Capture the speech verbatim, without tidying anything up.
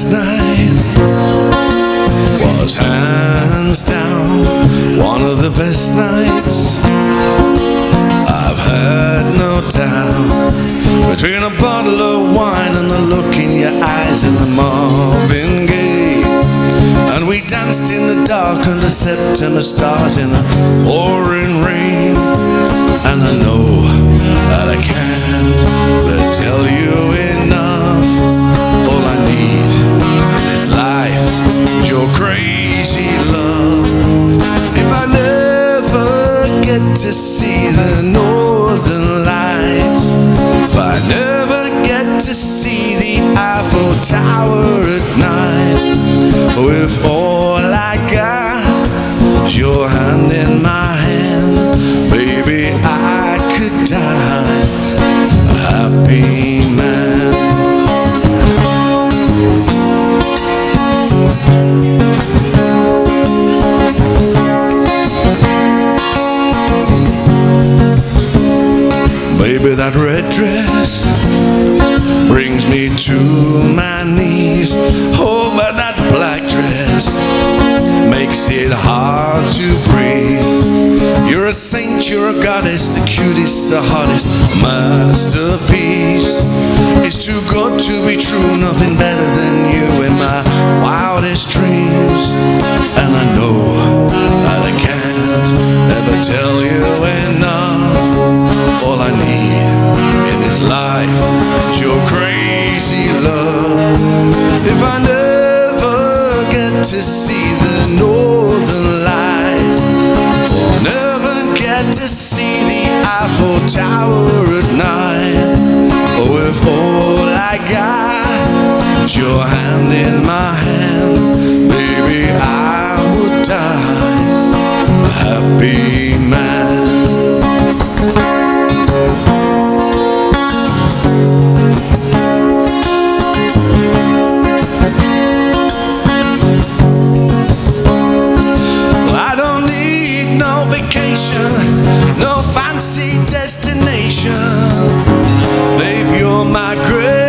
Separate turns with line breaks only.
last night was hands down one of the best nights I've had, no doubt. Between a bottle of wine and the look in your eyes and the Marvin Gaye, and we danced in the dark under September stars in the pouring rain. And I know that I can't but tell you enough. All I need in this life is your crazy love. If I never get to see the northern lights, if I never get to see the Eiffel Tower at night, or if all I got is your hand in my hand, baby, I could die a happy man. Baby, that red dress brings me to my knees. Oh, but that black dress makes it hard to breathe. You're a saint, you're a goddess, the cutest, the hottest masterpiece. It's too good to be true, nothing better than you in my wildest dreams. And I know that I can't ever tell you enough. All I need in this life is your crazy love. If I never get to see the northern lights, or never get to see the Eiffel Tower at night, or if all I got is your hand in my hand, baby, I would die a happy man. No fancy destination, babe, you're my great